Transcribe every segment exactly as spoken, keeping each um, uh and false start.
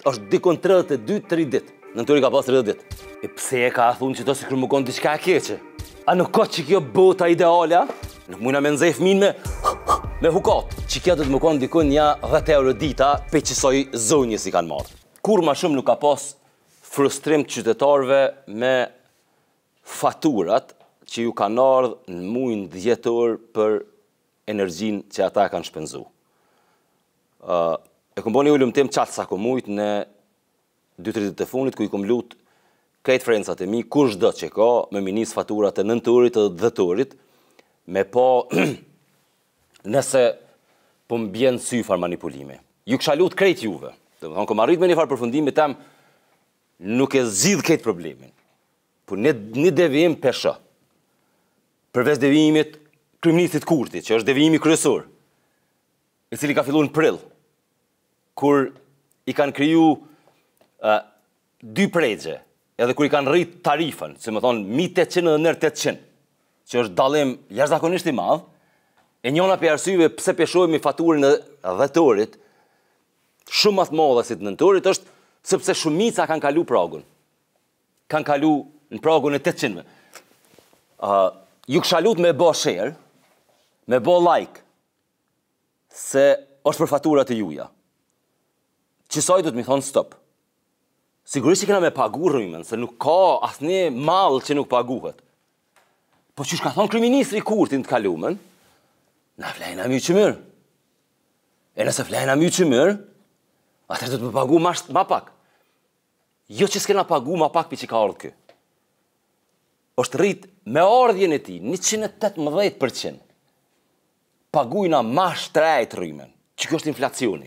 është dikon tridhjet e dy tridhjet ditë. Nënturi ka pas tridhjet ditë. E pse e ka thunë që to si kërë më konë diçka e keqe? A nuk ka që kjo bota ideale, a? Nuk mujna me nëzej fmin me, me hukat. Që kjo do të më konë dikon një dhjetë euro dita pe qësoj zonjë si kanë marrë. Kur ma shumë nuk ka pas frustrim të qytetarve me faturat që ju kanë ardhë në mujnë dhjetor për energjinë që ata kanë shpenzu. Uh, e kom bo një ullum tim qatë sa kom mujtë në dy tre ditë të funit, ku i kom lutë krejt frencat e mi, kush do që ka me minis faturat e nënturit dhe dhëturit, me po nëse po më bjenë syfar manipulime. Ju kësha lutë krejt juve. Dhe më thonë, kom arrit me një farë përfundimi tem, nuk e zidh krejt problemin. Por një, një devijim pesha. Përveç devijimit kryeministit Kurti, që është devijimi kryesor, i cili ka fillu në prill, kur i kanë kriju uh, dy pregje, edhe kur i kanë rrit tarifën, që më thonë mi tetëqind dhe nër tetëqind, që është dallim jashtëzakonisht i madh, e njëna për arsyeve pse peshojmë faturën e dhëtorit, shumë më të madhe si të nëntorit, është sepse shumica kanë kalu pragun. Kanë kalu në pragun e tetëqind. Uh, ju kësha lut me bo share, me bo like, se është për faturat e juja. Qësaj du të mi thonë stop. Sigurisht që kena me pagu rrymen, se nuk ka asnjë mall që nuk paguhet. Po që shka thonë kryeministri Kurtin të kalumen, na flejna mjë që mërë. E nëse flejna mjë që mërë, atër du të me pagu ma, ma pak. Jo që s'kena pagu ma pak për që ka ardhë kë. është rrit me ardhjen e ti njëqind e tetëmbëdhjetë përqind. Pagujna ma shtrejt rrymen, që kjo është inflacioni.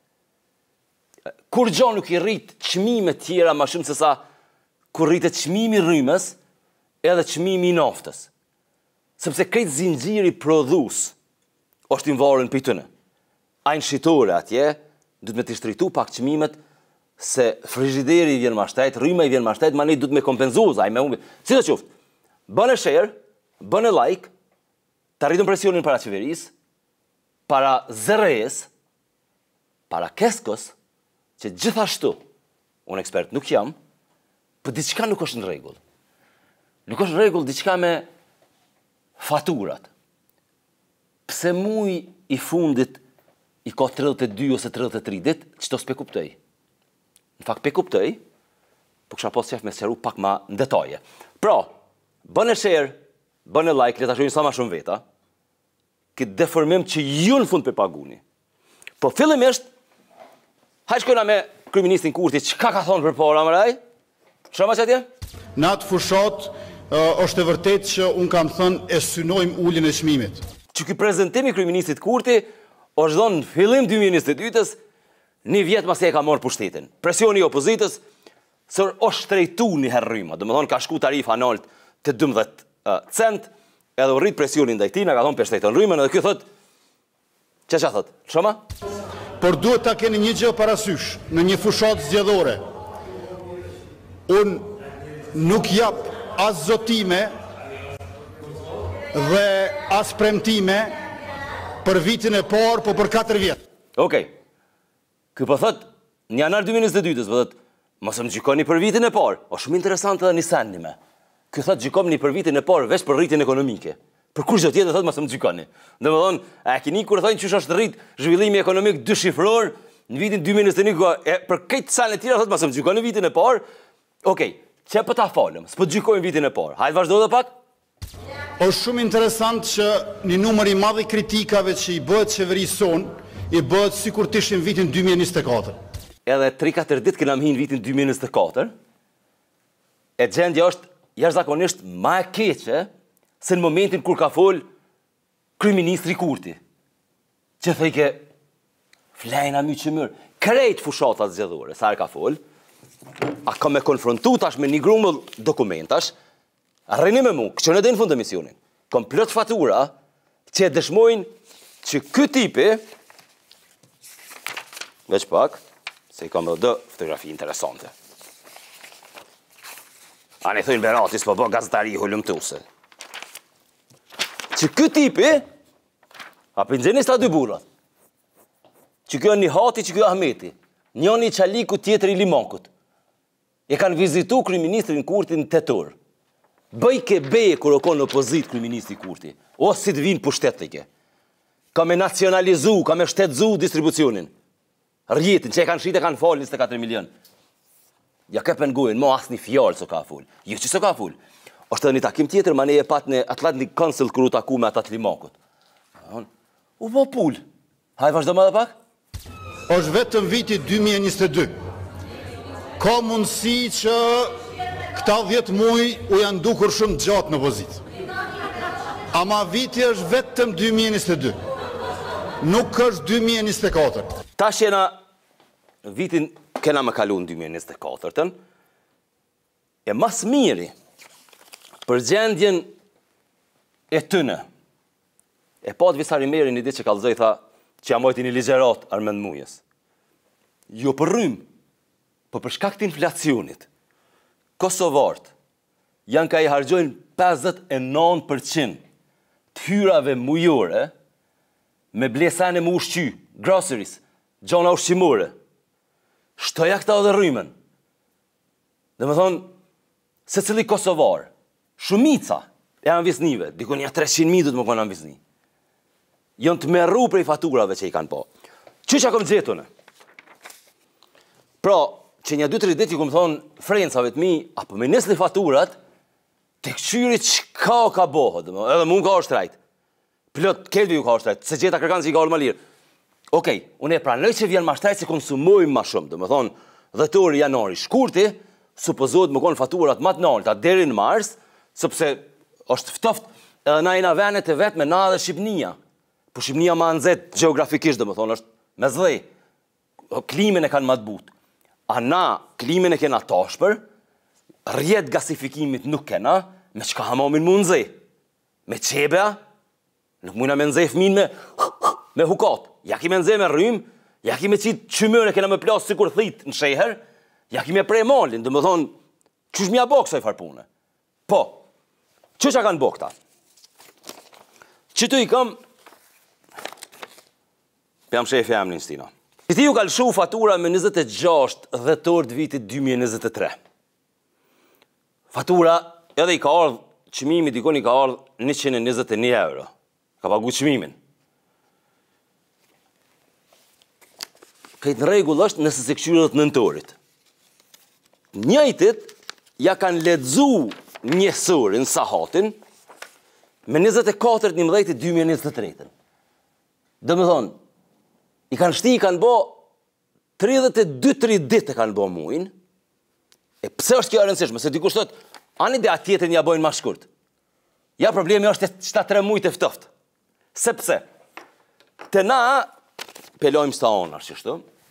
Kur gjo nuk i rrit çmime tjera ma shumë se sa kur rritet çmimi rrymës edhe çmimi i naftës. Sepse krejt zinxhiri prodhues është invarën për tëne. Ajnë shitore atje, du të me të shtritu pak çmimet, se frigideri i vjen ma shtrejt, rryma i vjen ma shtrejt, ma ne du të me kompenzu, zaj me umbi. Si të qoftë, bën e share, bën e like, të rritën presionin para qeveris, para zërejës, para keskës, që gjithashtu, unë ekspert nuk jam, për diçka nuk është në rregull. Nuk është në rregull diçka me faturat. Pse muj i fundit i ka tridhjetë e dy ose tridhjetë e tre ditë, çto s'pe kuptoj. Në fakt pe kuptoj, po kisha pas qef me sqaru pak ma në detaje. Pra, bën e share, bën e like, le ta shohim sa ma shumë veta, këtë deformim që ju në fund pe paguni. Po fillimisht, hajde shkojna me kryeministin Kurti, çka ka thonë përpara më raj? Shoma çatje? Në atë fushat uh, është e vërtet që unë kam thënë e synojmë uljen e çmimit. Që ky prezantimi kryeministit Kurti është dhënë në fillim dy mijë e njëzet e dytës, një vjet pas e ka marrë pushtetin. Presioni i opozitës se është shtrejtu një herë rryma, domethënë ka shku tarifa nalt te dymbëdhjetë uh, cent, edhe u rrit presioni ndaj tij, na ka thonë pe shtrejton rrymën, edhe ky thotë ç'a ç'a thotë? Shoma? Por duhet ta keni një gjë parasysh, në një fushat zgjedhore. Unë nuk jap as zotime dhe as premtime për vitin e parë, po për katër vjet. Okej. Okay. Ky po thot në janar dy mijë e njëzet e dytës, po thot mos më gjikoni për vitin e parë. Është shumë interesante edhe një sendime. Ky thot gjikoni për vitin e parë veç për rritjen ekonomike. Për kush do tjetër thot mos më gjikoni. Domethënë, a e keni kur thonë çush është rrit zhvillimi ekonomik dy shifror në vitin dy mijë e njëzet e një, e për këtë sanë të tjera thot mos më gjikoni vitin e parë. Okej, çe po ta falem, s'po gjikojmë vitin e parë. Hajde vazhdo edhe pak. Është shumë interesant që një numër i madh i kritikave që i bëhet qeverisë son, i bëhet sikur të ishin vitin dy mijë e njëzet e katër. Edhe tre katër ditë kena mhin vitin dy mijë e njëzet e katër. E gjendja është jashtëzakonisht më e keqe se në momentin kur ka fol kryeministri Kurti, që thejke flejna my që mërë, krejt fushatat zgjedhore, sa e ka fol, a ka me konfrontu tash me një grumbull dokumentash, arrini me mu, që në dhe në fund të misionin, kom plot fatura që e dëshmojnë që këtë tipi, veç pak, se i kam edhe dë fotografi interesante. A ne thujnë Beratis po bë gazetari i hulumtuse. Që këtë tipi, a pëndzeni sta dy burrat, që kjo një Hati, që kjo Ahmeti, njëni Qaliku, tjetëri Limakut. E kanë vizitu kryeministrin Kurti në tetor. Bëj ke beje kur o konë opozit kryeministri Kurti. O si të vinë pushtet të ke. Ka me nacionalizu, ka me shtetzu distribucionin. Rjetin, që e kanë shite, kanë falë njëzet e katër milion. Ja ke pengujnë, mo asë një fjallë së ka full. Jo që së ka full. Oshtë një takim tjetër, ma ne e pat në Atlantic Council kër u taku me atat Limakut. U po pull. Haj, vazhdo më dhe pak? është vetëm viti dy mijë e njëzet e dy. Ka mundësi që këta dhjetë muj u janë dukur shumë gjatë në pozit. Ama viti është vetëm dy mijë e njëzet e dy. Nuk është dy mijë e njëzet e katër. Ta shena vitin kena me kalu në dy mijë e njëzet e katër. E mas miri për gjendjen e tëne. E pat Visari Meri një ditë që kalëzoj tha që ja mojti një ligjerat Armend Mujës. Jo për rrym, për për shkak të inflacionit. Kosovarët janë ka i hargjojnë pesëdhjetë e nëntë përqind të hyrave mujore me blesane më ushqy, groceries, gjona ushqimore. Shtoja këta dhe rrymen. Dhe me thonë, se cili Kosovar, shumica e anvisnive, dikon ja treqind mijë du të më konë anvisni, janë të merru prej faturave që i kanë po. Që që kom gjetune? Pra, që një dy tre ditë ju kom thonë frencave të mi, apo me nësli faturat, të këqyri qka ka bohët, edhe mund ka është rajt. Plot, kelvi ju ka është rajt, se gjeta kërkanë që i ka orë më lirë. Okej, unë e pranoj që vjen ma shtrajt se konsumojmë ma shumë, dhe me thonë, dhëtori janari shkurti, supozohet më konë faturat ma të nalta deri në mars, sepse është ftoft edhe na jena venet e vetë me na dhe Shqipnia. Po Shqipnia ma nëzet geografikisht, dhe më thonë, është me zdhej. Klimin e kanë ma të butë. A na, klimin e kena tashpër, rjet gasifikimit nuk kena, me qka hamomin mu nëzej. Me qebea, nuk mujna me nëzej fmin me, me hukat. Ja ki me nëzej me rrym, ja ki me qitë qymëre kena me plasë si kur thit në sheher, ja ki me prej malin, dhe më thonë, qysh mja bo kësaj farpune? Po, që që kanë bo këta? Qëtu i kam, jam shefi jam një stina. Ti ju kalëshu fatura me njëzet e gjashtë dhjetor të vitit dy mijë e njëzet e tre. Fatura, edhe i ka ardhë, qëmimi dikon i ka ardhë njëqind e njëzet e një euro. Ka pagu qëmimin. Këtë në regull është nëse se këshyrët nëntorit. Njëjtit ja kanë ledzu njësorin, sahatin, me njëzet e katër një mëdhejti dy mijë e njëzet e tre. Dhe me thonë, i kanë shti, i kanë bo tridhjetë e dy tri ditë e kanë bo muin. E pse është kjo e rëndësishme? Se dikush thot, ani dhe atjetër një bojnë ma shkurt. Ja, problemi është e shtatë tre mujtë e ftoft. Sepse, të na, pelojmë sta onar, qështu,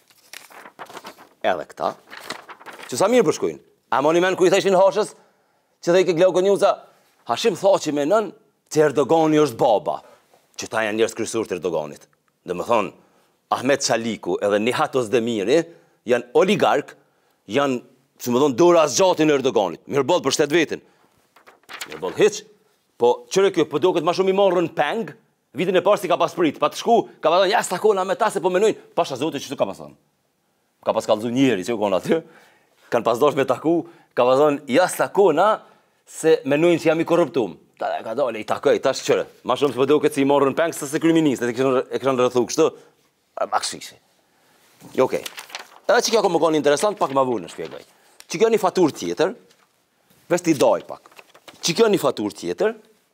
edhe këta, që sa mirë përshkujnë. A moni men ku i theshin hashës, që dhe i ke Glauko Njuza, Hashim tha që me nën, që Erdogani është baba, që ta janë njërës kryesor të Erdoganit. Dhe më thonë, Ahmet Qaliku edhe Nihat Ozdemiri janë oligark, janë, që më thonë, dora zgjatin e Erdoganit. Mirë bëllë për shtet vetin. Mirë bëllë hiq, po qëre kjo po doket ma shumë i marrën peng, vitin e parë si ka pas prit, pa të shku, ka pa thonë, ja stakona me ta se po menojnë, pasha zote që të ka pas thonë. Ka pas kalzu njeri që u konë aty, kanë pas dosh me taku, ka pa thonë, ja stakona se menojnë që jam i korruptum. Ta dhe ka dole, i takoj, tash qëre, ma shumë se po doket si i marrën peng se se kryeministët, e këshën rëthu kështu. Maksisi. Okej. Edhe që kjo ka më konë interesant, pak ma vullë në shpjegoj. Që kjo një fatur tjetër, vesti doj pak. Që kjo një fatur tjetër,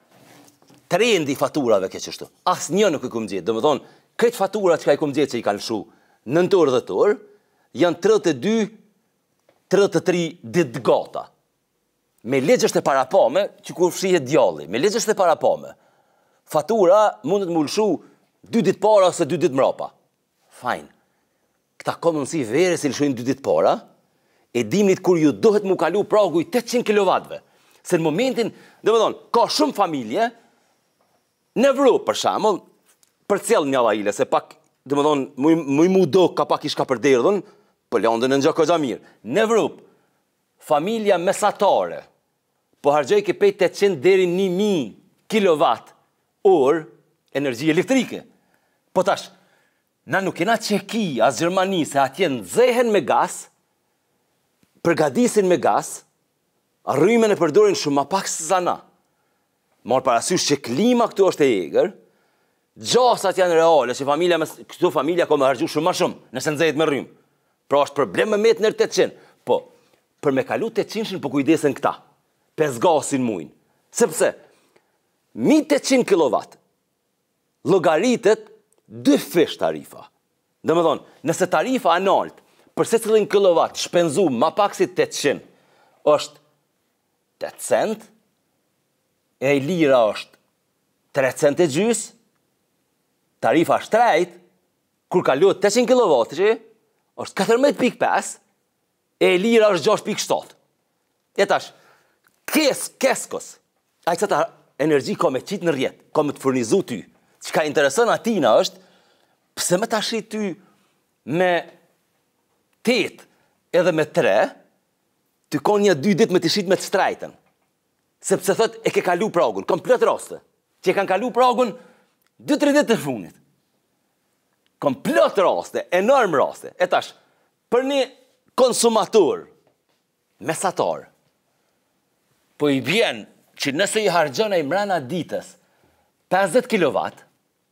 trendi faturave ke qështu. As një nuk i kom gjithë. Dhe më thonë, këtë fatura që ka i kom gjithë që i kanë shu nëntor dhe tor, janë tridhjetë e dy tridhjetë e tri ditë gata. Me legjësht e parapame, që kur fshihet djalli, me legjësht e parapame, fatura mundet më lëshu dy ditë para ose dy ditë mrapa. Fajn. Këta ka mundësi vere si lëshojnë dy ditë para, e dimnit kur ju dohet mu kalu pragu i tetëqind kilovatëve. Se në momentin, dhe më thonë, ka shumë familje, në Evropë për shamëll, për cjellë një vajile, se pak, dhe më thonë, mu i mu do ka pak i shka për derdhën, për lëndën në një këgja mirë. Në Evropë, familja mesatare, po hargjoj ke pej tetëqind deri një mijë kilowatt orë energji elektrike. Po tash, na nuk kena Çeki, as Gjermani, se atje nxehen me gaz, përgatisin me gaz, rrymen e përdorin shumë ma pak se sa na. Morë parasysh që klima këtu është e egër, gjasat janë reale, që familja me, këtu familja ka me hargju shumë ma shumë, nëse nxehet me rrymë. Pra është problem me metë nërë tetëqind. Po, për me kalu tetëqind po kujdesen këta, pes gasin mujnë. Sepse, mi tetëqind kilovat, llogaritet dy fish tarifa. Dhe me thonë, nëse tarifa analt, për se cilin kilovat shpenzu ma pak si tetëqind, është tetë cent, e lira është tre cent e gjys, tarifa shtrejt, kur kaluat tetëqind kilovat, që është katërmbëdhjetë pikë pesë, e lira është gjashtë pikë shtatë. E tash, kes, keskos, a i këta energji ka me qitë në rjetë, ka me të furnizu ty. Që ka interesën atina është, pse me tashi ty me tetë edhe me tre, ty ka një dy dit me të shit me të shtrajten. Sepse thot e ke kalu pragun, kam plët raste, që e kanë kalu pragun dy tre ditë të funit. Kam plët raste, enorm raste. E tash, për një konsumator, mesatar, po i bjen që nëse i hargjën e i mrena ditës pesëdhjetë kilovat,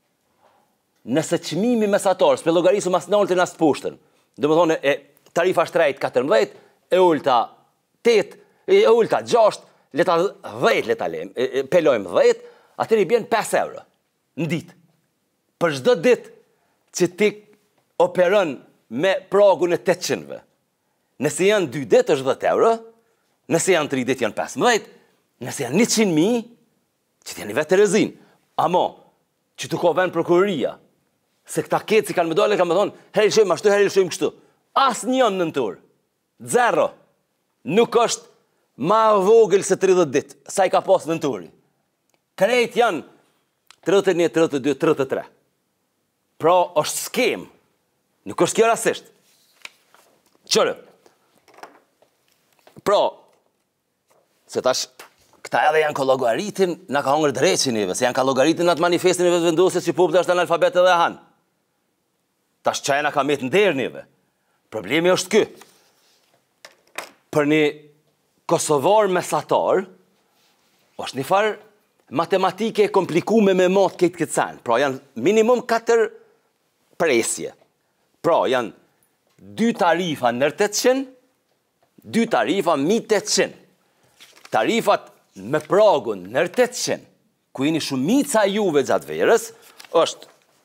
nëse qmimi mesatar, s'pe logarisu mas naltë në asë pushtën, dhe më thonë e tarifa shtrejt katërmbëdhjetë, e ullta tetë, e ullta gjashtë, leta dhjetë leta lem, e, e, pelojmë dhjetë, atër i bjen pesë euro në ditë. Për çdo ditë që ti operon me pragun e tetëqindve. Nëse janë dy ditë është dhjetë euro, nëse janë tri ditë janë pesëmbëdhjetë, nëse janë njëqind mijë, që t'janë i vetë Terezin. Amo, që t'u ka vend prokuroria, se këta ketë si kanë me dole, kanë me thonë, heri shojmë ashtu, heri shojmë kështu. As një në nëntur. Zero. Nuk është ma vogël se tridhjetë ditë, sa i ka pas nënturi. Krejt janë tridhjetë e një, tridhjetë e dy, tridhjetë e tre. Pra është skem. Nuk është kjo rasisht. Qërë. Pra, se tash, këta edhe janë ka logaritin, na ka hongër dreqin neve, se janë ka logaritin në atë manifestin e vetë vendosës që popët është analfabet edhe hanë. Tash qaj na ka metë në derë neve. Problemi është kë. Për një kosovar mesatar, është një farë matematike e komplikume me matë këtë këtë sen. Pra janë minimum katër presje. Pra janë dy tarifa nër tetëqind, dy tarifa mi tetëqind. Tarifat me pragun nër tetëqind, ku jeni shumica juve gjatë verës, është,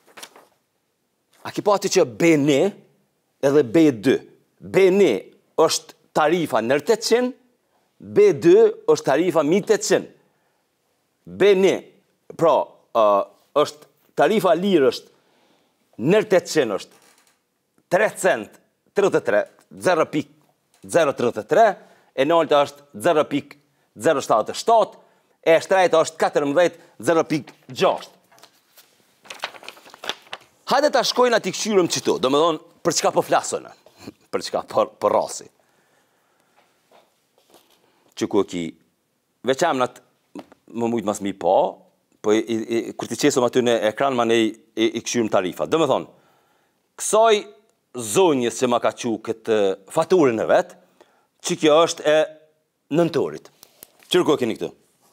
a ki pati që B një edhe B dy. B një është tarifa nër tetëqind, B dy është tarifa mi tetëqind. B një, pra, uh, është tarifa lirë është nër tetëqind është tre cent tridhjetë e tre, zero pikë zero tridhjetë e tre, e nalta është zero pikë zero shtatëdhjetë e shtatë, e shtrejta është katërmbëdhjetë zero pikë gjashtë. Hajde ta shkojnë ati këshyrëm qëtu, do me thonë, për çka po flasën, për çka për, për rasi. Që ku e ki, veçamnat më mujtë mas mi pa, po i, i, kur ti qesëm aty në ekran, ma ne i, i, i këshyrëm tarifa. Do me thonë, kësaj zonjës që ma ka qu këtë faturin e vetë, që kjo është e nëntorit. Qërë ku e keni këtu?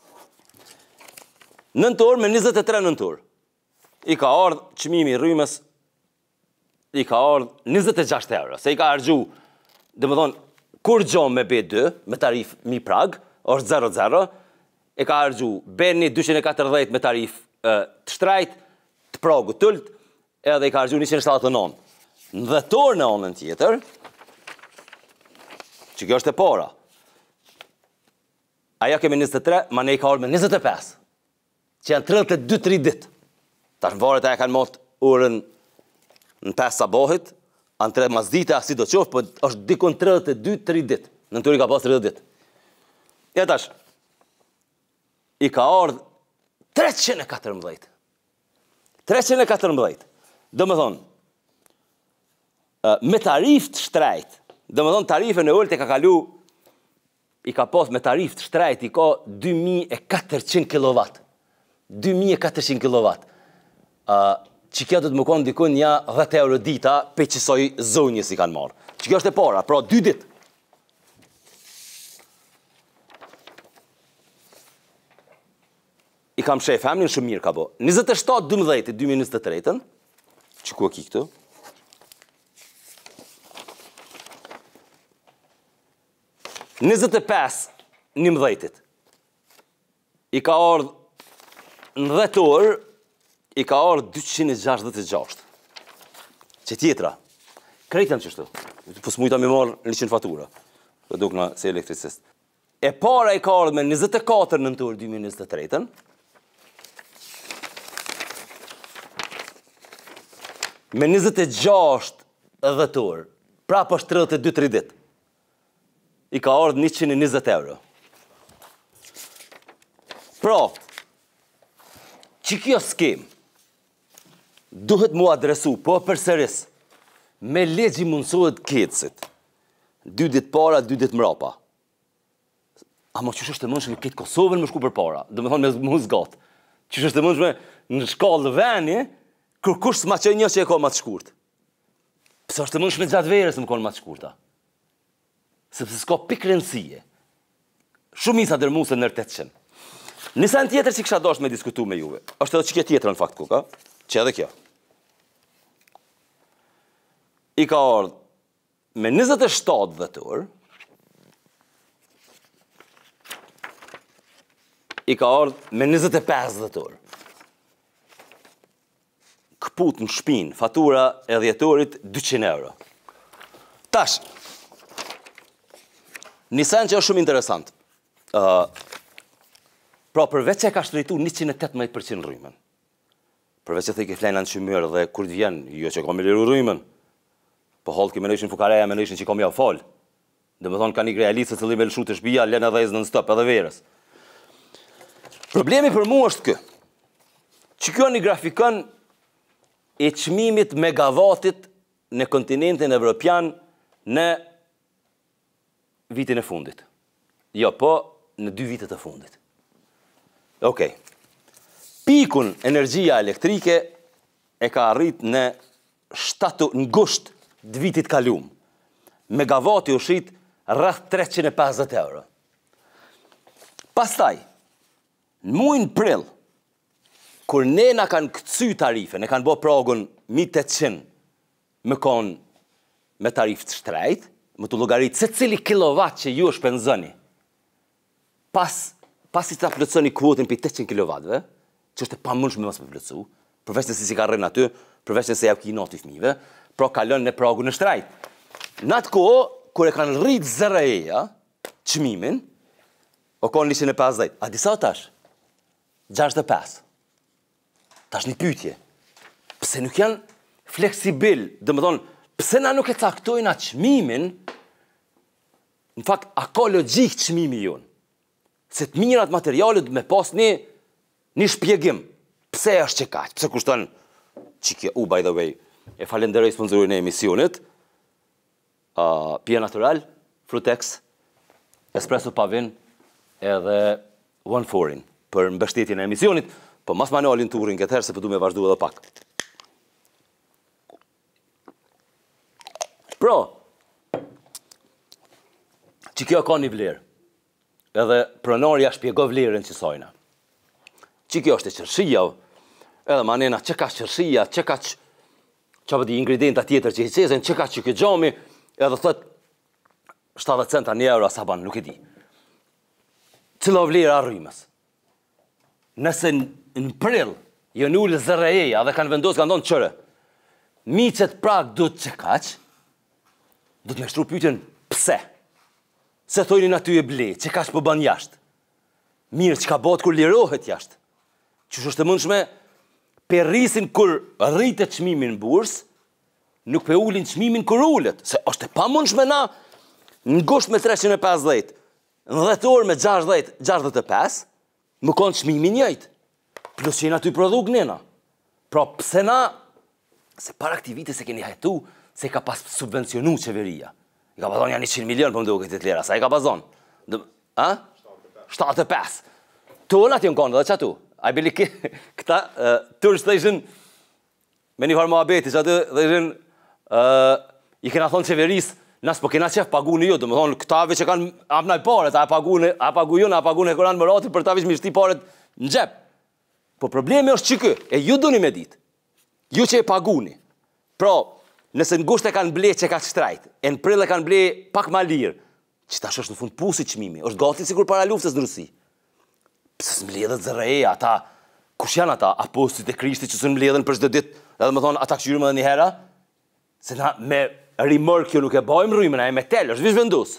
Nëntor me njëzet e tre nëntor. I ka ardhë qmimi rrymës, i ka ardhë njëzet e gjashtë euro. Se i ka argju, dhe më thonë, kur gjo me B dy, me tarif mi prag, është zero zero, e ka argju B një dyqind e katërdhjetë me tarif e, të shtrajt, të pragu tëlt, edhe i ka argju njëqind e shtatëdhjetë e nëntë. Në dhjetor në onën tjetër, që kjo është e para, aja kemi njëzet e tre, ma ne i ka ardhë me njëzet e pesë, që janë tridhjetë e dy tri ditë. Tash në varet aja kanë motë urën në pesë sabahit, anë tre mazdite, asi do qofë, po është dikon tridhjetë e dy tri ditë. Në nëturi ka pas tridhjetë ditë. Ja tash, i ka ardhë treqind e katërmbëdhjetë. treqind e katërmbëdhjetë. Dhe më thonë, me tarif të shtrejt, dhe më thonë tarifën e ullët e ka kalu, i ka pas me tarif të shtrejt, i ka dy mijë e katërqind kilovat. dy mijë e katërqind kilovat. Uh, që kjo do të më konë dikun një dhjetë euro dita pe qësoj zonjës i kanë marrë. Që kjo është e para, pra dy dit. I kam shef, emnin shumë mirë ka bo. njëzet e shtatë dëmdhejti, dy mijë e njëzet e tre, që ku e ki këtu? njëzet e pesë njëmdhejtit. I ka ardhë në dhjetë orë, i ka ardhë dyqind e gjashtëdhjetë e gjashtë. Që tjetra, krejtën qështu, pës mujta me marrë në liqin fatura, dhe duk në se elektricist. E para i ka ardhë me njëzet e katër nëntor dy mijë e njëzet e tre, me njëzet e gjashtë dhjetor, pra për tridhjetë e dy tridhjetë, i ka ardhë njëqind e njëzet euro. Pra, që kjo skem, duhet mu adresu, po përsëris, me legji mundësohet ketësit, dy dit para, dy dit mrapa. Amo qësh është të mundshme këtë Kosovën më shku për para, dhe me thonë me mu zgatë. Qësh është të mundshme në shkallë veni, kër kush s'ma që një që e ka ma të shkurt. Pëse është të mundshme gjatë verës më konë ma të shkurta. Sepse s'ka pik rëndësie. Shumica dërmuse nër tetëqind. Një sen tjetër që kësha dasht me diskutu me juve, është edhe që kjo tjetër në fakt kuka, që edhe kjo. I ka ardhë me njëzet e shtatë dhjetor, i ka ardhë me njëzet e pesë dhjetor. Këput në shpinë, fatura e dhjetorit dyqind euro. Tash, një sen që është shumë interesant. Uh, pra përveç që e ka shtrejtu njëqind e tetëmbëdhjetë përqind rrymen. Përveç që thej ke flenan që mërë dhe kur të vjen, jo që ka me liru rrymen. Po halë kime nëshin fukareja, me nëshin që ka me jau falë. Dhe me thonë ka një grealisë të li me lëshu të shpia, lene dhe ezë në stop edhe verës. Problemi për mu është kë. Që kjo një grafikon e qmimit megavatit në kontinentin evropian në vitin e fundit. Jo, po në dy vitet e fundit. Okej. Pikun energjia elektrike e ka arrit në shtatu në gusht të vitit kalum. Megavati u shit rreth treqind e pesëdhjetë euro. Pastaj, në muajin prill, kur ne na kanë këthy tarife, ne kanë bo pragun mijë e tetëqind më konë me tarif të shtrejt, më të llogarit se cili kilovat që ju shpenzoni, pas, pas i ta plëtsoni kvotin për tetëqind kilovatëve, që është e pamundshme mos me plëtsu, përveç se si ka rënë aty, përveç se ja ki noti fëmijëve, pra kalon në pragun në shtrejt. Në atë kohë, kur e kanë rrit zero e-ja, çmimin, o konë njëqind e pesëdhjetë. A disa tash? gjashtëdhjetë e pesë. Tash një pyetje. Pse nuk janë fleksibil, dhe më thonë, pse na nuk e caktojnë atë çmimin, në fakt, a ka logjik çmimi jonë? Se të mirat materialet me pas një, një shpjegim. Pse është që kaq? Pse kushton çike, u, by the way, e falenderoj sponsorin e emisionit, uh, Pia Natural, Frutex, Espresso Pavin, edhe One Foreign, për mbështetjen e emisionit, po mas manualin turin këtë herë, se përdu me vazhdu edhe pak. Pro, që kjo ka një vlerë, edhe pronarja shpjego vlerën që sajna. Që kjo është e qërshia, edhe manena që ka qërshia, që ka që, që vëdi ingredienta tjetër që i qezen, që ka që kjo gjami, edhe thët shtatëdhjetë centa një euro saban, nuk e di. Cila vlerë arrimës. Nëse në prill, jo në ullë zero e-ja dhe kanë vendosë, kanë donë qëre, miqet prag do të që kaq, do të me shtru pyetjen pse? Se thojnin aty e ble, që kaq po ban jashtë. Mirë, që ka bot kur lirohet jashtë. Që është të mundshme, pe rrisin kur rritet çmimi në bursë, nuk pe ullin çmimin kur ullet. Se është e pa mundshme na, në gusht me treqind e pesëdhjetë, në dhjetor me gjashtëdhjetë, gjashtëdhjetë e pesë, më konë çmimi njëjtë. Plus që jena ty produk nena. Pra pse na, se para këti vite se keni hajtu, se ka pas subvencionu qeveria. I ka pason janë njëqind milion për më duke këtë lera, sa i ka pason? A? shtatëdhjetë e pesë. Tonat jënë konë dhe që atu. I bili këta, uh, Tour Station, me një farë muhabeti që atë dhe ishin, uh, i kena thonë qeverisë, nas po kena qef paguni jo, do më thonë këtave që kanë apnaj paret, a pagune, a pagujon, a pagune e koran më rati për ta vish mi shti paret në gjep. Po problemi është që kë, e ju duni me dit, ju që e paguni. Pra, nëse në gusht e kanë ble që ka shtrajt, e në prill e kanë ble pak ma lirë, që tash është në fund pusi qmimi, është gati sikur para luftës në Rusi. Pse s'mbledhet zërreja, ata, kush janë ata, apostit e Krishtit që s'mbledhen për çdo ditë, edhe më thonë, ata këshyrim edhe një hera, se na me rimër kjo nuk e bajmë rrymën, a e me tel, është vish vendus.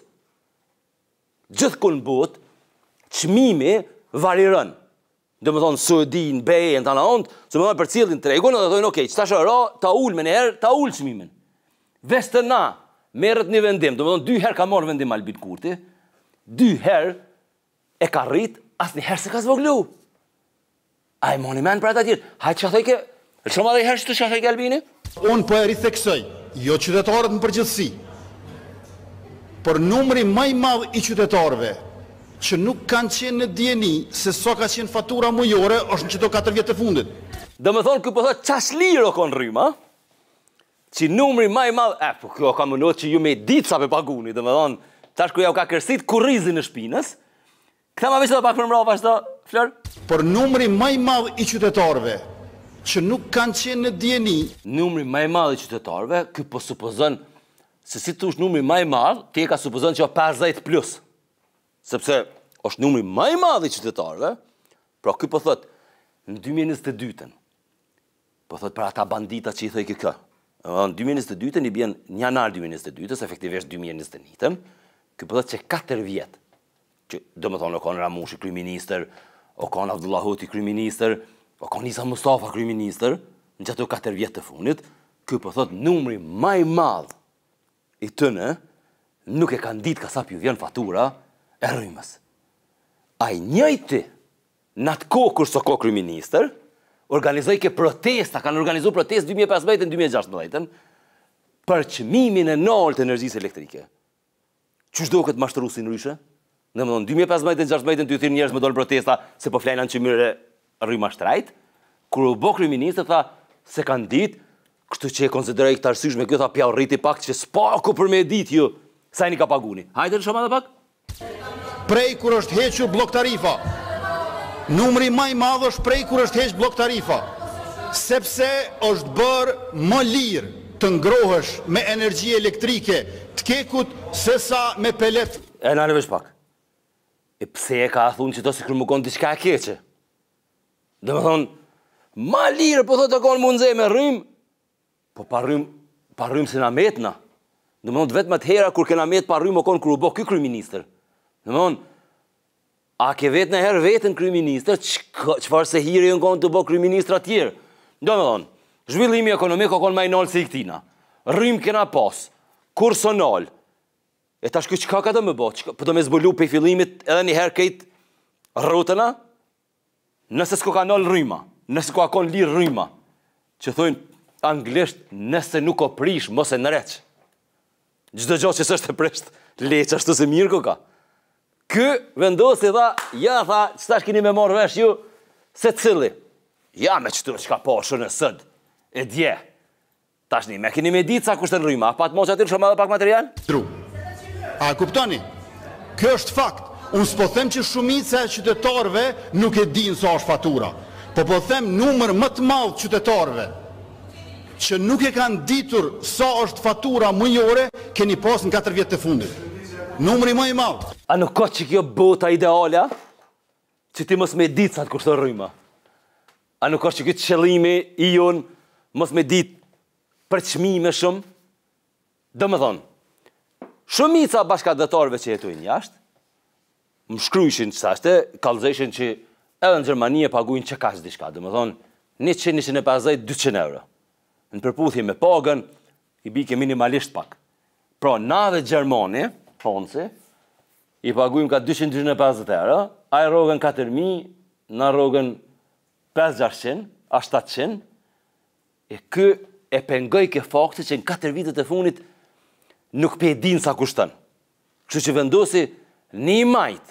Gjithë kun bot, qmimi varirën. Dhe më thonë, Suedin, Beje, në të anaont, se më thonë për cilin tregun, dhe thonë, okej, që ta shëra, ta ullë me njëherë, ta ullë qmimin. Veste na, merët një vendim, dhe më thonë, dy herë ka morë vendim Albin Kurti, dy herë e ka rrit, asë një herë se ka zvoglu. A e moni men për ata tjerë, hajtë që thëjke, shumë adhe i herë që të që thëjke Albini? Unë po e ritheksoj, jo qytetarët në përgjithësi, për numri maj madh i qytetarëve, që nuk kanë qenë në djeni se so ka qenë fatura mujore, është në qëto katër vjetë të fundit. Dhe me thonë, këpë thotë, qash lirë o konë rryma, që numri maj madh, e, po kjo ka mënot që ju me ditë sa pe paguni, dhe me thonë, tash ku ja u ka kërsit kurizin në shpinës, këta ma vishë dhe pak për mrava, vazhdo, Flër? Për numri maj madh i qytetarëve, që nuk kanë qenë në djeni. Numri maj madh i qytetarëve, kjo po supozon, se si të ush numri maj madh, ti e ka supozon që o pesëdhjetë plus. Sepse është numri maj madh i qytetarëve, pra kjo po thot, në dy mijë e njëzet e dytën, po thot për ata bandita që i thëj kë, në dy mijë e njëzet e dytën i bjen një janar dy mijë e njëzet e dytës, efektivisht dy mijë e njëzet e njëtën, kjo po thot që katër vjetë, që do më thonë o konë Ramushi kryeministër, o konë Abdullah Hoti kryeministër, o konë Isa Mustafa kryeministër, në që ato katër vjetë të funit, kjo po thot numri maj madh i tëne, nuk e kanë ditë ka sa pju vjen fatura e rrymës. A i njëjti, në atë kohë kur së ko kryeministër, organizoj ke protesta, kanë organizu protest dy mijë e pesëmbëdhjetë dy mijë e gjashtëmbëdhjetë për çmimin e noltë të energjisë elektrike. Qysh do këtë mashtru si nryshe? Në më thonë, dy mijë e pesëmbëdhjetë gjashtëmbëdhjetë ty thirë njerëz me dollë protesta se po flejnë në qëmire rryma shtrajt, kur u bo kryeministër tha se kanë ditë, kështu që e konsideroj këtë arsyeshme, kjo tha pja u rriti pak që s'paku për me ditë ju, sa i një ka paguni. Hajde në shumë edhe pak? Prej kur është hequr blok tarifa, numri maj madh është prej kur është heq blok tarifa, sepse është bërë më lirë të ngrohesh me energji elektrike të kekut se sa me pelet. E në vesh pak. E pse e ka thunë që to si kërë më konë diçka e keqe? Dhe me thonë, ma lirë po thotë të konë mundze me rrym, po pa rrym, pa rrym se na metna. Dhe me thonë, vetë më të hera kur kena met pa rrym o konë kërë u bo ky kryeministër. Dhe me thonë, a ke vetë në herë vetën kryeministër, qëfar se hiri në konë të bo kryeministra tjerë? Dhe me thonë, zhvillimi ekonomik o konë ma i nalë se i këtina. Rrym kena pas, kurso nalë. E tash kjo qëka ka të më bo? Po të me zbulu për i fillimit edhe një herë kejtë rrotëna? Nëse s'ko ka nalë rryma, nëse s'ko ka konë lirë rryma, që thujnë anglisht, nëse nuk o prish, mos e nëreq. Gjdo gjo që s'është e presht, leq ashtu se mirë ko ka. Kë vendosi dha, ja tha, që tash kini me morë vesh ju, se cili. Ja me qëtu që ka poshë në sëd, e dje. Tash një, me kini me ditë sa kushtë në rryma, a pa të mo që atyre shumë edhe pak material? Dru, a kuptoni, kjo është fakt. Unë s'po them që shumica e qytetarëve nuk e dinë sa është fatura, po po them numër më të madh qytetarëve që nuk e kanë ditur sa është fatura mujore, keni pas në katër vjetë të fundit. Numri më i madh. A nuk ka që kjo bota ideala, që ti mos me ditë sa të kushton rryma? A nuk ka që kjo qëllimi i jonë mos me ditë për çmime shumë? Do më thonë, shumica bashkëdhetarëve që jetojnë jashtë, më shkryshin që sashte, kalëzeshin që edhe në Gjermani e pagujnë që kash diçka, dhe më thonë, njëqind, njëqind e pesëdhjetë, dyqind euro. Në përputhje me pagën, i bike minimalisht pak. Pra, na dhe Gjermani, fonci, i pagujnë ka dyqind, dyqind e pesëdhjetë euro, a i rogën katër mijë, na rogën pesë mijë e gjashtëqind, a shtatëqind, e kë e pengoj ke fakti që në katër vitet e funit nuk pe din sa kushtën. Kështu që vendosi një majtë,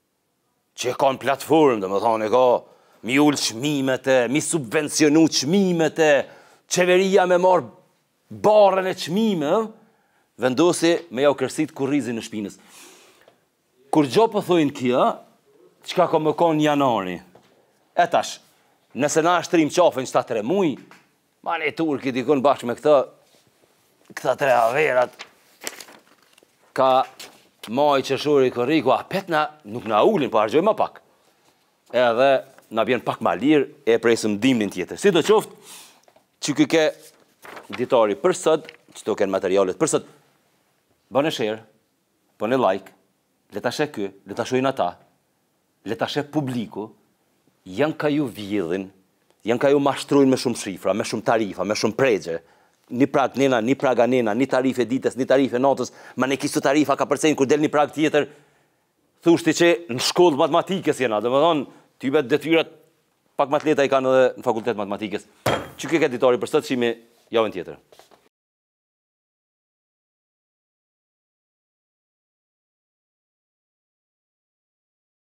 që e ka në platformë, dhe më thonë, e ka mi ullë qmimet e, mi subvencionu qmimet e, qeveria me marë barën e çmime, vendosi me ja u kërsit kurrizin në shpinës. Kur gjo po thojnë kia, qka ka më konë janari? E tash, nëse na shtrim qafën qëta tre muj, ma ne turki dikon bashkë me këta, këta tre averat, ka maj qëshuri këriku, a petna nuk na ullin, po argjoj ma pak. Edhe na bjen pak ma lirë, e presëm dimnin tjetër. Si do qoftë, që këke ditari për sët, që to kënë materialet për sët, bënë share, bënë like, leta shë kë, leta shojnë ata, leta shë publiku, janë ka ju vjedhin, janë ka ju mashtrujnë me shumë shifra, me shumë tarifa, me shumë pregje, një prag nena, një praga nena, një tarife ditës, një tarife natës, ma ne kistu tarifa ka përcejnë, kur del një prag tjetër, thushti që në shkollë matematikës jena, dhe më thonë, ty bet detyrat pak matleta i kanë edhe në fakultet matematikës. Që ke ditari për sëtë që me javën tjetër.